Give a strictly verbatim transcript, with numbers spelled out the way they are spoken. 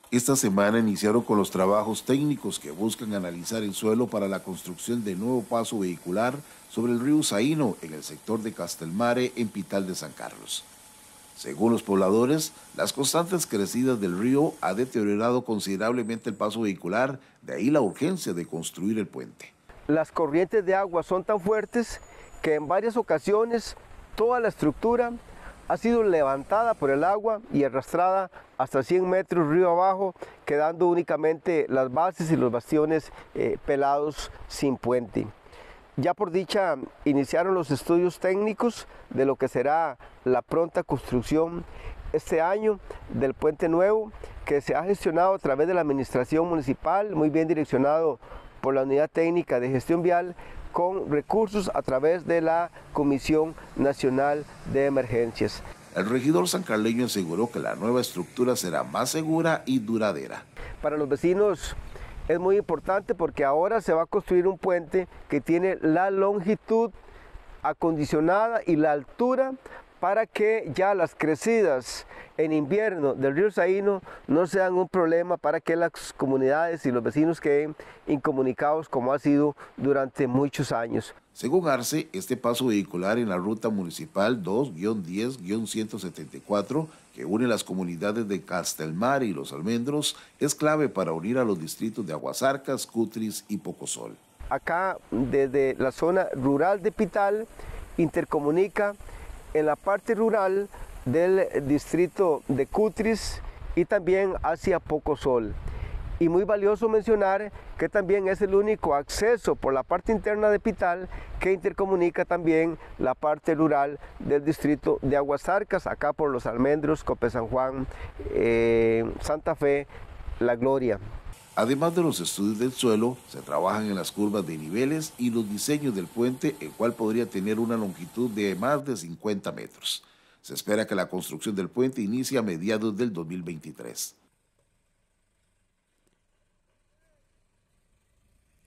Esta semana iniciaron con los trabajos técnicos que buscan analizar el suelo para la construcción de nuevo paso vehicular sobre el río Zaino en el sector de Castelmare en Pital de San Carlos. Según los pobladores, las constantes crecidas del río ha deteriorado considerablemente el paso vehicular, de ahí la urgencia de construir el puente. Las corrientes de agua son tan fuertes que en varias ocasiones toda la estructura ha sido levantada por el agua y arrastrada hasta cien metros río abajo, quedando únicamente las bases y los bastiones eh, pelados sin puente. Ya por dicha iniciaron los estudios técnicos de lo que será la pronta construcción este año del puente nuevo, que se ha gestionado a través de la administración municipal, muy bien direccionado por la Unidad Técnica de Gestión Vial, con recursos a través de la Comisión Nacional de Emergencias. El regidor sancarleño aseguró que la nueva estructura será más segura y duradera. Para los vecinos es muy importante porque ahora se va a construir un puente que tiene la longitud acondicionada y la altura para que ya las crecidas en invierno del río Zaino no sean un problema para que las comunidades y los vecinos queden incomunicados como ha sido durante muchos años. Según Arce, este paso vehicular en la ruta municipal dos guion diez guion ciento setenta y cuatro, que une las comunidades de Castelmare y Los Almendros, es clave para unir a los distritos de Aguasarcas, Cutris y Pocosol. Acá, desde la zona rural de Pital, intercomunica en la parte rural del distrito de Cutris y también hacia Pocosol. Y muy valioso mencionar que también es el único acceso por la parte interna de Pital que intercomunica también la parte rural del distrito de Aguasarcas, acá por Los Almendros, Cope San Juan, eh, Santa Fe, La Gloria. Además de los estudios del suelo, se trabajan en las curvas de niveles y los diseños del puente, el cual podría tener una longitud de más de cincuenta metros. Se espera que la construcción del puente inicie a mediados del dos mil veintitrés.